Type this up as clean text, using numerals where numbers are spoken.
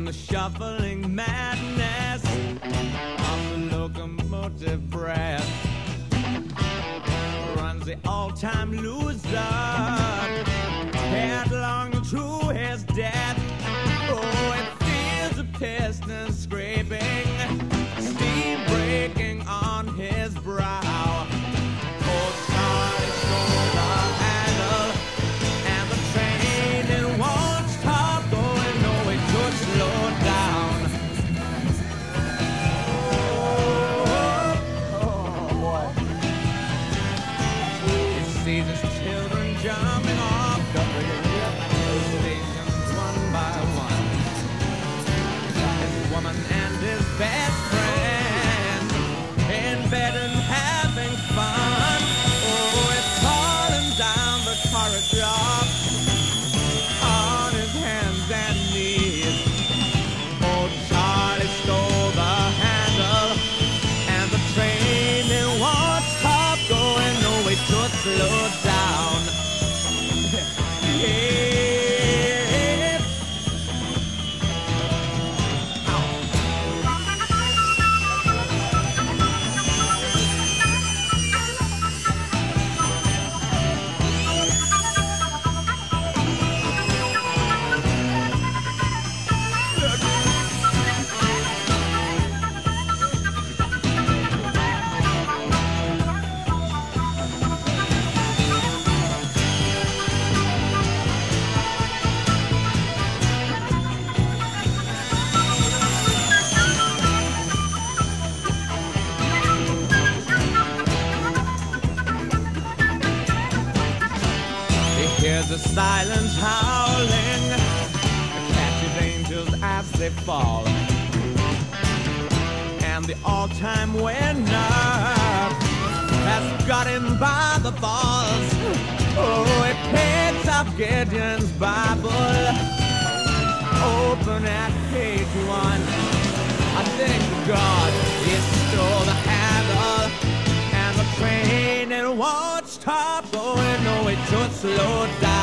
in the shuffling madness of the locomotive breath runs the all-time loser headlong to his death. Oh, it feels the piston scraping, steam breaking on his brow. Oh, Charlie stole the handle, and the train it won't stop going. No, it could slow down. Oh boy! It sees his children jumping off the stations one by one. His woman and his best friend in bed and having fun. Oh, it's falling down the corridor on his hands and knees. Oh, Charlie stole the handle, and the train it won't stop going. No, it could slow down. Yeah. Here's the silence howling, catches angels as they fall, and the all-time winner has got him by the balls. Oh, it picks up Gideon's Bible, open at page 1. I thank God he stole the handle, and the train it won't stop going. No, it should slow down.